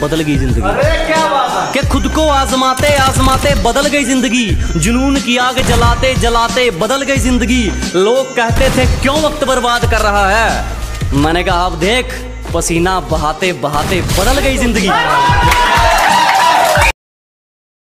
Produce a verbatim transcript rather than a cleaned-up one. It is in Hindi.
बदल गई जिंदगी। अरे क्या बात है कि खुद को आजमाते आजमाते बदल गई जिंदगी, जुनून की आग जलाते जलाते बदल गई जिंदगी। लोग कहते थे क्यों वक्त बर्बाद कर रहा है, मैंने कहा अब देख पसीना बहाते बहाते बदल गई जिंदगी।